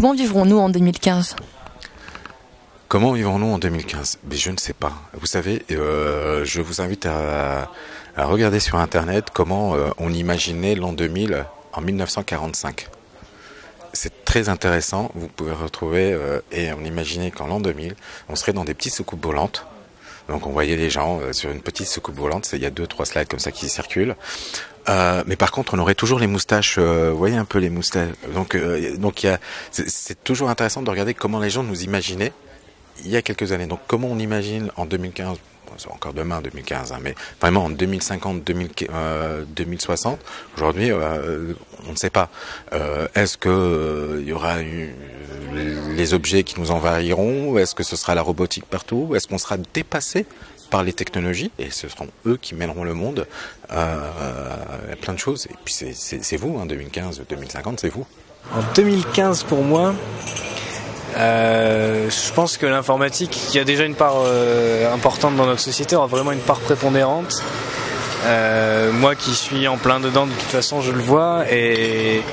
Comment vivrons-nous en 2015 ? Comment vivrons-nous en 2015 ? Mais je ne sais pas. Vous savez, je vous invite à regarder sur Internet comment on imaginait l'an 2000 en 1945. C'est très intéressant. Vous pouvez retrouver, et on imaginait qu'en l'an 2000, on serait dans des petites soucoupes volantes. Donc on voyait les gens sur une petite soucoupe volante. Il y a 2-3 slides comme ça qui circulent. Mais par contre, on aurait toujours les moustaches. Vous voyez un peu les moustaches. Donc c'est toujours intéressant de regarder comment les gens nous imaginaient il y a quelques années. Donc comment on imagine en 2015, bon, c'est encore demain 2015, hein, mais vraiment en 2050, 2060, aujourd'hui on ne sait pas. Est-ce que il y aura les objets qui nous envahiront? Est-ce que ce sera la robotique partout? Est-ce qu'on sera dépassé par les technologies et ce seront eux qui mèneront le monde? Plein de choses. Et puis c'est vous, hein, 2015, 2050, c'est vous. En 2015 pour moi, je pense que l'informatique, qui a déjà une part importante dans notre société, aura vraiment une part prépondérante. Moi qui suis en plein dedans, de toute façon, je le vois, et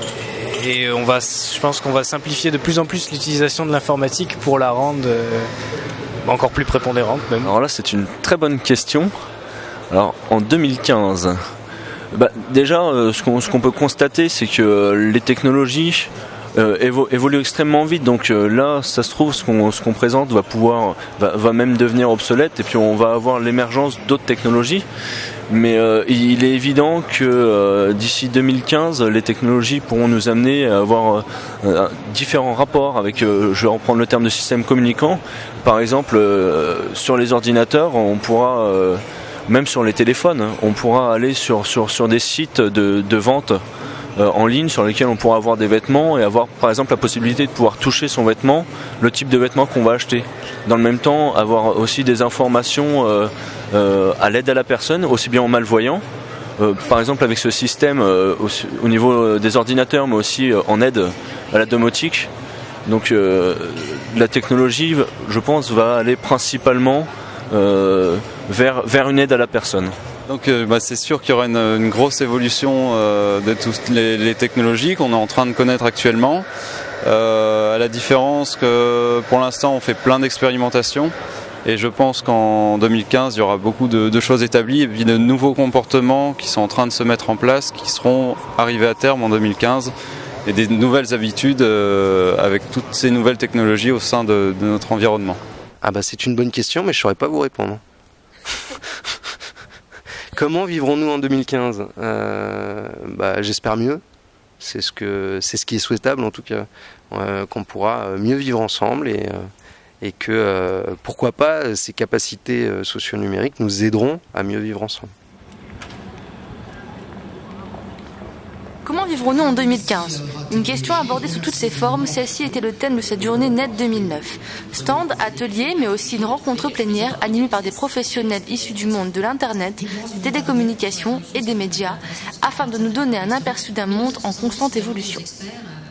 je pense qu'on va simplifier de plus en plus l'utilisation de l'informatique pour la rendre encore plus prépondérante même. Alors là, c'est une très bonne question. Alors en 2015, déjà, ce qu'on peut constater, c'est que les technologies évolue extrêmement vite, donc là ça se trouve ce qu'on présente va même devenir obsolète, et puis on va avoir l'émergence d'autres technologies, mais il est évident que d'ici 2015 les technologies pourront nous amener à avoir différents rapports avec, je vais reprendre le terme de système communicant, par exemple sur les ordinateurs on pourra, même sur les téléphones, on pourra aller sur des sites de vente en ligne sur lesquels on pourra avoir des vêtements et avoir par exemple la possibilité de pouvoir toucher son vêtement, le type de vêtement qu'on va acheter. Dans le même temps, avoir aussi des informations à l'aide à la personne, aussi bien en malvoyant, par exemple avec ce système au niveau des ordinateurs, mais aussi en aide à la domotique. Donc la technologie, je pense, va aller principalement vers une aide à la personne. Donc c'est sûr qu'il y aura une grosse évolution de toutes les technologies qu'on est en train de connaître actuellement. À la différence que pour l'instant on fait plein d'expérimentations et je pense qu'en 2015 il y aura beaucoup de choses établies et puis de nouveaux comportements qui sont en train de se mettre en place, qui seront arrivés à terme en 2015, et des nouvelles habitudes avec toutes ces nouvelles technologies au sein de notre environnement. C'est une bonne question, mais je ne saurais pas vous répondre. Comment vivrons-nous en 2015 ? J'espère mieux. C'est ce qui est souhaitable en tout cas, qu'on pourra mieux vivre ensemble et que pourquoi pas ces capacités socio-numériques nous aideront à mieux vivre ensemble. Comment vivrons-nous en 2015 ? Une question abordée sous toutes ses formes, celle-ci était le thème de cette journée NET 2009. Stand, atelier, mais aussi une rencontre plénière animée par des professionnels issus du monde de l'Internet, des télécommunications et des médias, afin de nous donner un aperçu d'un monde en constante évolution.